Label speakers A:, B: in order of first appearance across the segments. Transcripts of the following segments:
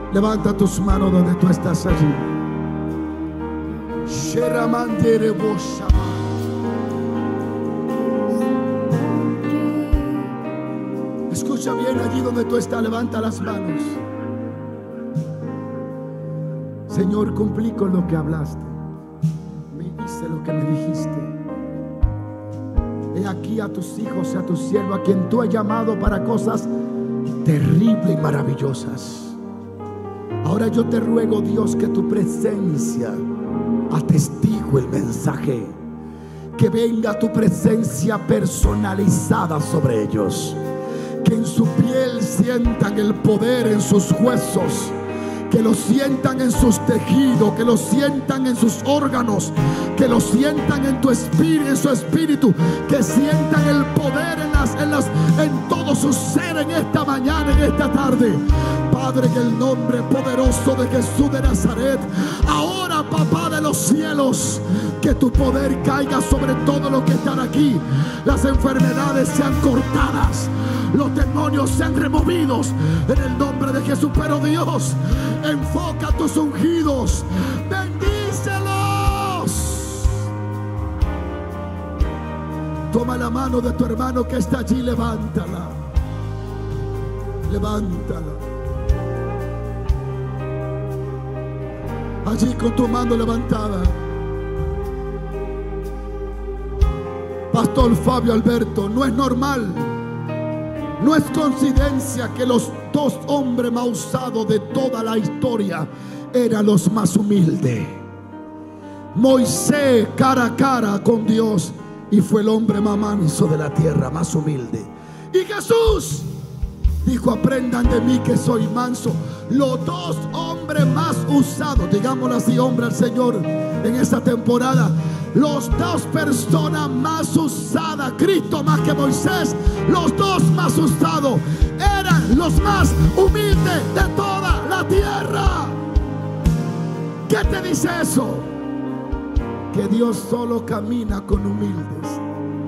A: Levanta tus manos donde tú estás allí. Escucha bien, allí donde tú estás, levanta las manos. Señor, cumplí con lo que hablaste. Me hice lo que me dijiste. He aquí a tus hijos y a tu siervo, a quien tú has llamado para cosas terribles y maravillosas. Ahora yo te ruego, Dios, que tu presencia atestigue el mensaje, que venga tu presencia personalizada sobre ellos, que en su piel sientan el poder, en sus huesos, que lo sientan en sus tejidos, que lo sientan en sus órganos, que lo sientan en tu espíritu, en su espíritu, que sientan el poder en todo su ser en esta mañana, en esta tarde. Padre, en el nombre poderoso de Jesús de Nazaret, ahora, Papá de los cielos, que tu poder caiga sobre todo lo que están aquí. Las enfermedades sean cortadas, los demonios sean removidos en el nombre de Jesús. Pero Dios, enfoca a tus ungidos, bendícelos. Toma la mano de tu hermano que está allí, levántala, levántala. Allí con tu mano levantada. Pastor Fabio Alberto, no es normal, no es coincidencia que los dos hombres más usados de toda la historia eran los más humildes. Moisés cara a cara con Dios y fue el hombre más manso de la tierra, más humilde. Y Jesús dijo: aprendan de mí que soy manso. Los dos hombres más usados, digámoslo así, hombre al Señor en esta temporada, los dos personas más usadas, Cristo más que Moisés, los dos más usados eran los más humildes de toda la tierra. ¿Qué te dice eso? Que Dios solo camina con humildes.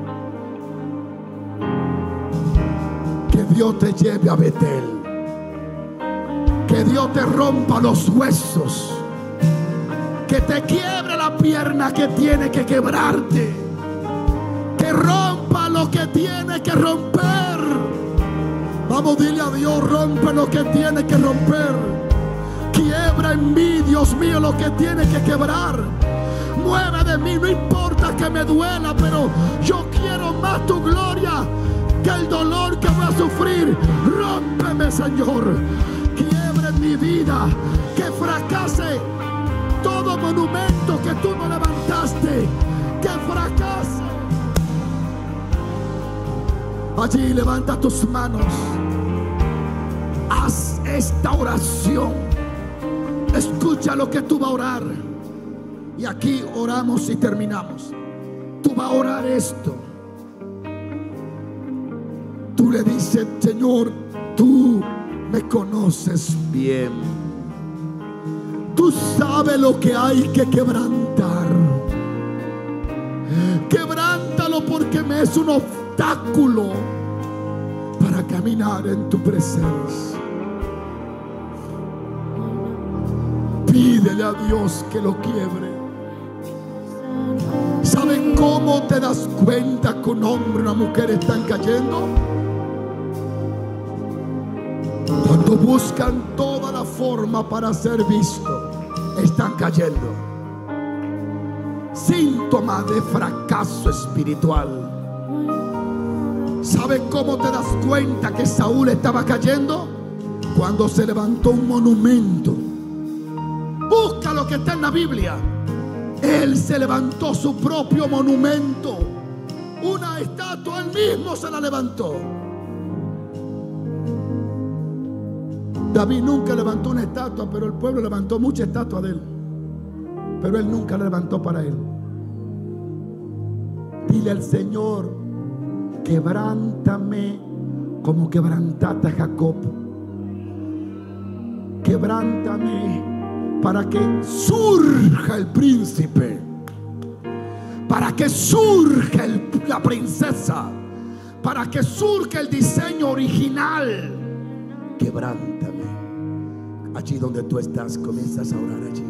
A: Que Dios te lleve a Betel. Que Dios te rompa los huesos, que te quiebre la pierna que tiene que quebrarte, que rompa lo que tiene que romper. Vamos, dile a Dios: rompe lo que tiene que romper, quiebra en mí, Dios mío, lo que tiene que quebrar. Mueve de mí, no importa que me duela, pero yo quiero más tu gloria que el dolor que voy a sufrir. Rómpeme, Señor, quiebra en mi vida, que fracase todo monumento que tú no levantaste, que fracase. Allí levanta tus manos, haz esta oración, escucha lo que tú vas a orar. Y aquí oramos y terminamos. Tú vas a orar esto. Tú le dices: Señor, tú me conoces bien. Tú sabes lo que hay que quebrantar. Quebrántalo, porque me es un obstáculo para caminar en tu presencia. Pídele a Dios que lo quiebre. ¿Saben cómo te das cuenta que un hombre y una mujer están cayendo? Cuando buscan toda la forma para ser visto, están cayendo. Síntoma de fracaso espiritual. ¿Saben cómo te das cuenta que Saúl estaba cayendo? Cuando se levantó un monumento. Busca lo que está en la Biblia. Él se levantó su propio monumento. Una estatua, él mismo se la levantó. David nunca levantó una estatua, pero el pueblo levantó mucha estatua de él. Pero él nunca la levantó para él. Dile al Señor: quebrántame como quebrantaste a Jacob. Quebrántame para que surja el príncipe, para que surja la princesa, para que surja el diseño original. Quebrántame. Allí donde tú estás, comienzas a orar allí.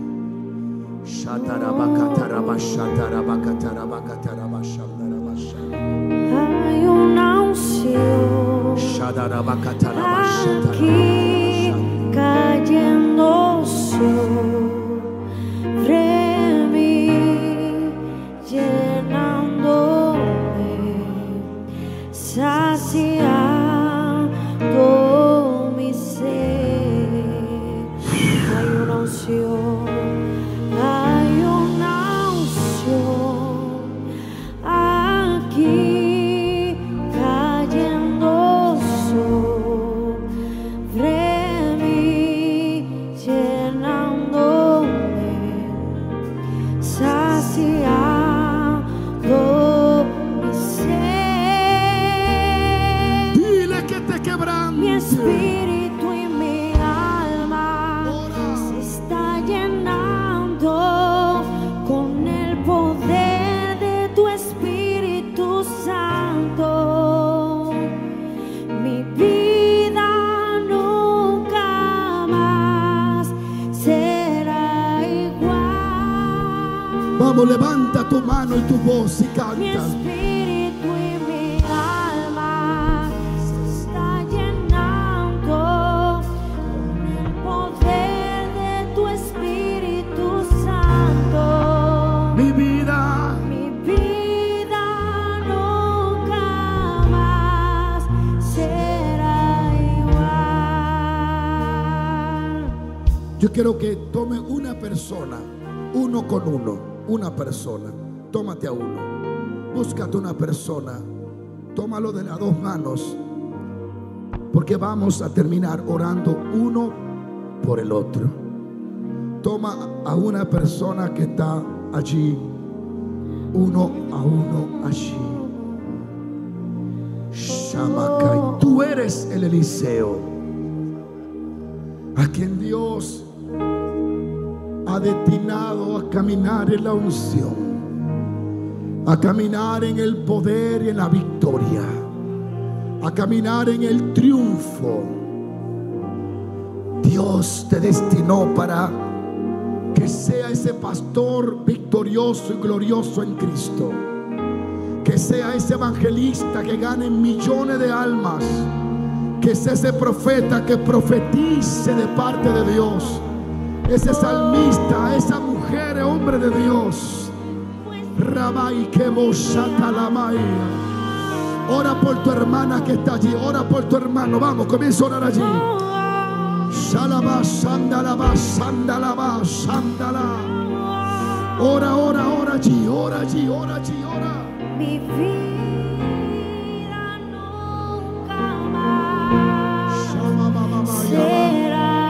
B: Hay una unción aquí cayendo sobre mí, llenándome, saciando mi ser. Hay una unción. Hay una unción aquí cayendo sobre mí, llenándome, saciando mi ser.
A: Dile que te quebrante.
B: Mi espíritu y mi alma se está llenando con el poder de tu Espíritu Santo. Mi vida nunca más será igual.
A: Vamos, levanta tu mano y tu voz y
B: Mi
A: canta.
B: espíritu y mi alma se está llenando con el poder de tu Espíritu Santo.
A: Mi vida.
B: Mi vida nunca más será igual.
A: Yo quiero que tome una persona, uno con uno, una persona. Tómate a uno. Búscate una persona. Tómalo de las dos manos. Porque vamos a terminar orando uno por el otro. Toma a una persona que está allí. Uno a uno allí. Shamakai. Tú eres el Eliseo, a quien Dios ha destinado a caminar en la unción, a caminar en el poder y en la victoria, a caminar en el triunfo. Dios te destinó para que sea ese pastor victorioso y glorioso en Cristo, que sea ese evangelista que gane millones de almas, que sea ese profeta que profetice de parte de Dios, ese salmista, esa mujer, hombre de Dios. Rabai Kemosatalamaya. Ora por tu hermana que está allí, ora por tu hermano. Vamos, comienza a orar allí. Shalaba, sandalaba, sandalaba, sandala. Ora, ora, ora allí, ora allí, ora allí, ora.
B: Mi vida nunca más será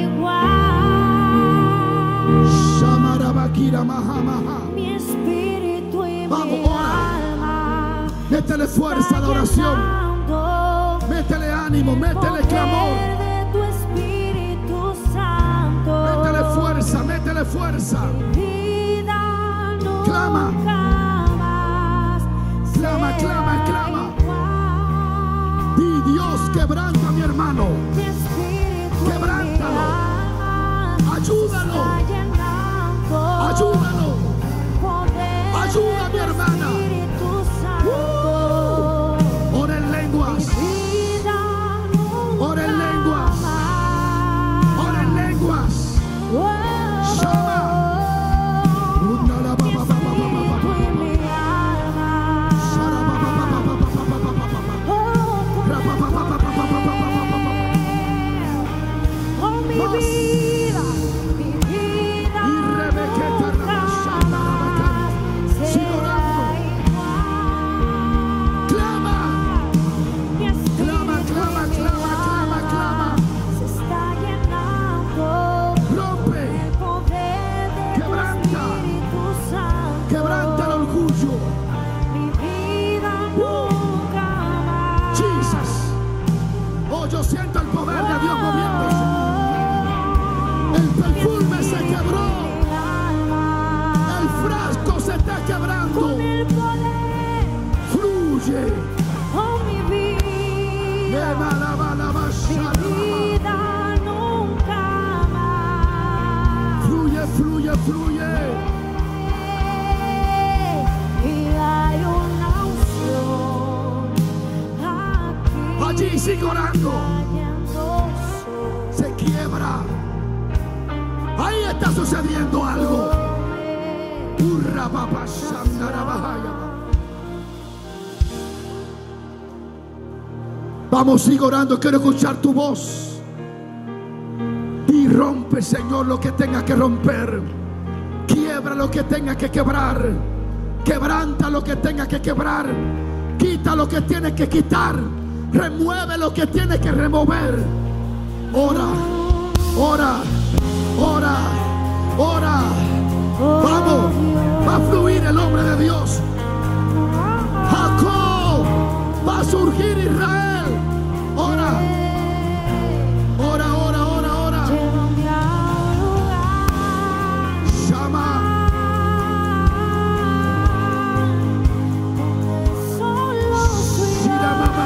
B: igual.
A: Shamarabakira mahamaha.
B: Mi espíritu y
A: Vamos,
B: mi
A: ora.
B: alma.
A: Métele fuerza a la oración. Métele ánimo, métele clamor.
B: De tu Espíritu Santo.
A: Métele fuerza, métele fuerza.
B: Vida
A: Clama.
B: nunca más
A: Clama, clama,
B: será
A: clama.
B: igual.
A: Di: Dios, quebranta a mi hermano.
B: Mi espíritu y mi
A: Quebrántalo.
B: alma
A: Ayúdalo.
B: está llenando
A: Ayúdalo.
B: poder
A: Ayuda a mi
B: de tu
A: hermana.
B: Espíritu Santo.
A: Ora en lenguas.
B: Vida nunca
A: Ora en lenguas.
B: más.
A: Ora en lenguas. Shama.
B: Mi espíritu y mi alma. Oh, mi vida nunca más será igual.
A: Clama.
B: Mi espíritu
A: Clama, clama,
B: y mi
A: clama, clama, clama.
B: alma se está llenando
A: Rompe.
B: el poder de tu
A: Quebranta.
B: Espíritu Santo.
A: Quebranta el orgullo.
B: Mi vida nunca más.
A: Jesus. Oh, yo siento el poder de Dios moviéndose. Está sucediendo algo. Urra, papá, shandara, bahaya. Vamos, sigue orando. Quiero escuchar tu voz. Y rompe, Señor, lo que tenga que romper. Quiebra lo que tenga que quebrar. Quebranta lo que tenga que quebrar. Quita lo que tiene que quitar. Remueve lo que tiene que remover. Ora, ora, ora, ora. Vamos, va a fluir el hombre de Dios. Jacob, va a surgir Israel. Ora, ora, ora, ora, ora.
B: Llévame al lugar
A: Llama.
B: donde solo tú y yo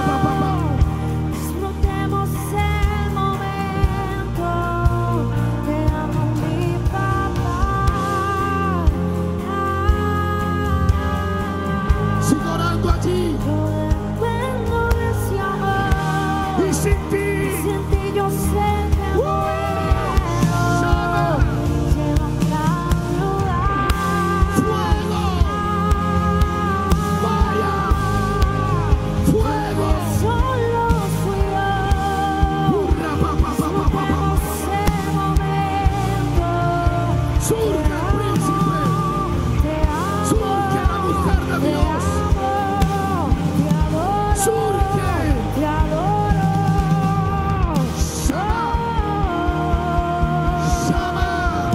B: disfrutemos el momento. Te amo, mi papá.
A: Sigue orando allí.
B: Yo dependo de ese amor.
A: Y sin ti.
B: Sin ti yo sé que muero.
A: Llama.
B: Llévame al lugar
A: Fuego. Vaya. Fuego.
B: solo tú y yo
A: Urra, pa, pa, pa, pa, pa, pa, pa.
B: ese momento.
A: Surge el príncipe.
B: Te amo,
A: Surge la mujer de
B: te
A: Dios.
B: amo, te adoro,
A: Surge.
B: te adoro.
A: Llama.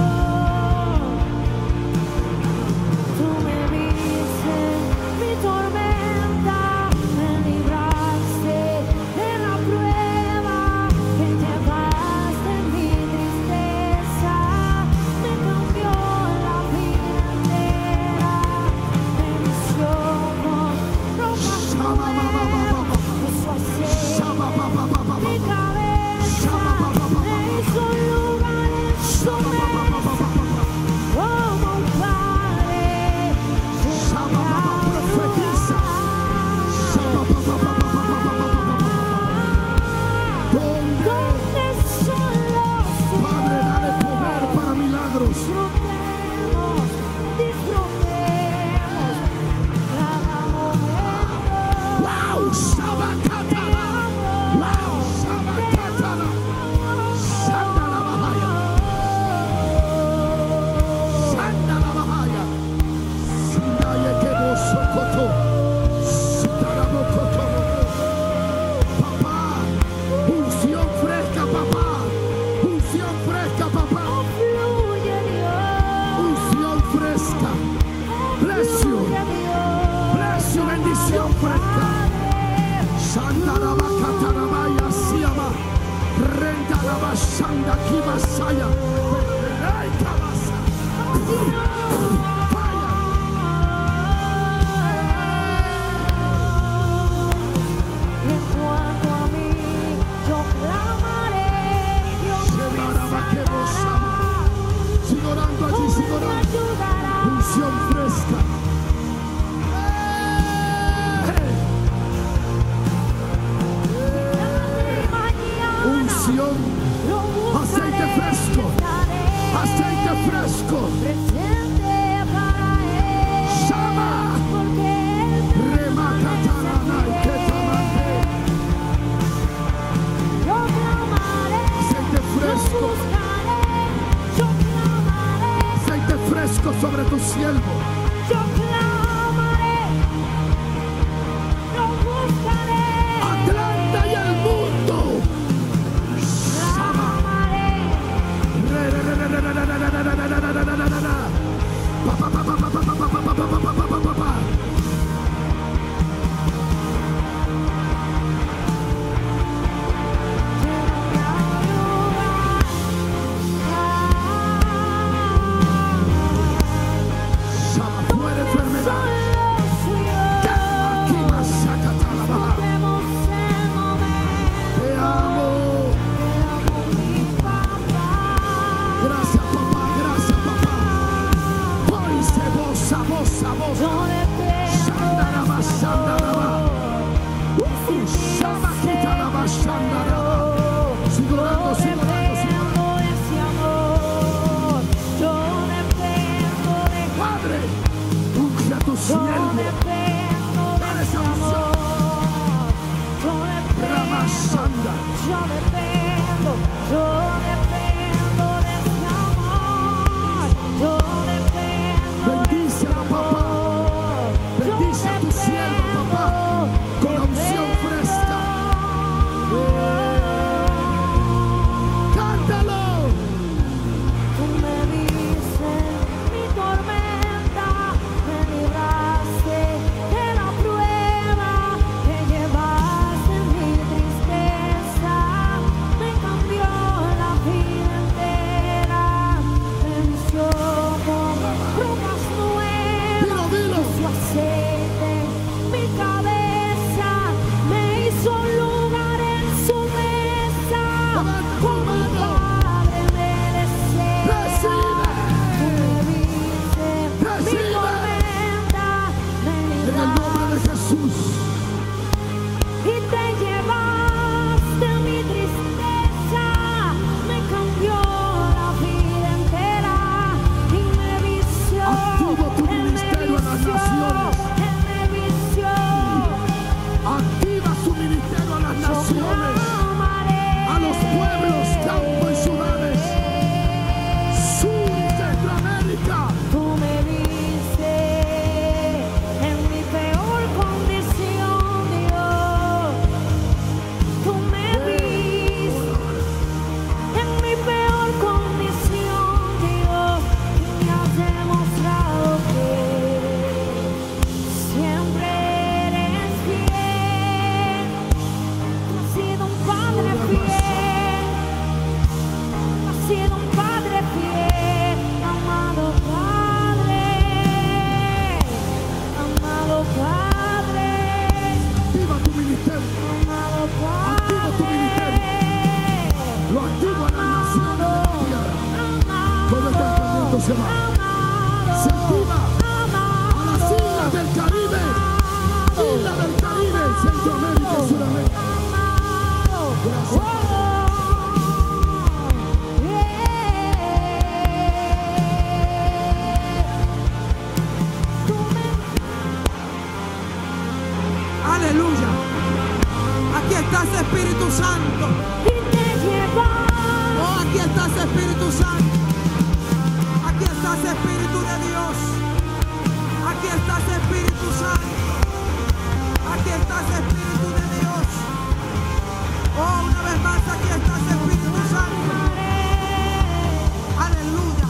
B: Tú me viste mi tormenta, me libraste de la prueba, que llevaste mi tristeza, me cambió la vida entera, me vistió con ropas nuevas, puso aceite
A: Llama, pa, pa, pa, pa,
B: mi
A: pa.
B: cabeza, me hizo lugar en su mesa, como un padre.
A: Llama, pa, pa, profetiza. Llama, pa, pa, pa, pa, pa, pa, pa, pa, pa, pa. ¿Dónde?
B: Donde solo
A: Padre, dale poder para milagros.
B: disfrutemos, disfrutemos cada momento.
A: Wow, Shabakatana. Wow, Shabakatana. Shandala Bahaya. Shandala Bahaya. Sindaye Kebo Sokoto. Sitarabo Koto. Papá, unción fresca, papá. Unción fresca, papá.
B: Fluye Dios,
A: Unción fresca. Precio,
B: fluye Dios,
A: precio, bendición fresca. Shandarabakatarabaya Siama. Rendaraba Shanda Kibasaya. Ay, Kabasa. Fire.
B: en cuanto a mí, yo clamaré, Dios me
A: Shemarabakebosama. Sigo orando allí, sigo
B: me
A: orando.
B: ayudará.
A: Unción fresca. Unción. Aceite fresco. Aceite fresco. Llama. Remakatarana y Ketamante. Aceite fresco. Aceite fresco sobre tu siervo. Atlanta y el mundo. Llama. Pa, pa, pa, pa, pa, pa, pa, pa, pa, pa, pa, pa, pa, pa. Llama, fuera enfermedad. Bendice a papá. Bendice a tu sierva, papá, con la unción fresca. Cántalo.
B: Tú me viste mi tormenta, me libraste de la prueba, me llevaste mi tristeza, me cambió la vida entera, me vistió con ropas nuevas,
A: Dilo.
B: su aceite, mi cabeza, me hizo un lugar en su mesa,
A: Levanta tu
B: como un
A: mano.
B: padre me desea.
A: Recibe.
B: Tú me viste mi
A: Recibe.
B: tormenta, me
A: En el nombre de Jesús.
B: y te llevaste mi tristeza, me cambió la vida entera y me vistió.
A: Activa tu
B: Él me
A: ministerio en las
B: vistió,
A: naciones.
B: Él me vistió.
A: Activa su ministerio a las
B: Yo
A: naciones,
B: clamaré.
A: a los pueblos, campos y ciudades. Sur y Centroamérica.
B: Tú me viste en mi peor condición, Dios. Tú me viste en mi peor condición, Dios. Y me has demostrado que siempre eres fiel. Tú has sido un padre fiel. Has sido un padre fiel, amado Padre, amado Padre,
A: Activa tu ministerio.
B: amado
A: Activa tu ministerio.
B: Padre.
A: Lo activo a las naciones de la tierra. Todo el tratamiento se va. Se activa a las islas del Caribe. Islas del Caribe, Centroamérica y Sudamérica.
C: Aleluya. Aquí estás, Espíritu Santo. Oh, aquí estás, Espíritu Santo. Aquí estás, Espíritu de Dios. Aquí estás, Espíritu Santo. Aquí estás, Espíritu de Dios. Oh, una vez más, aquí estás, Espíritu Santo. Aleluya.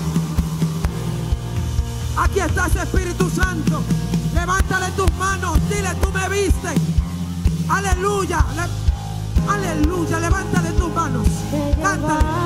C: Aquí estás, Espíritu Santo. Levántale tus manos. Dile, tú me viste. Aleluya. Aleluya. Levántale tus manos. Cántale.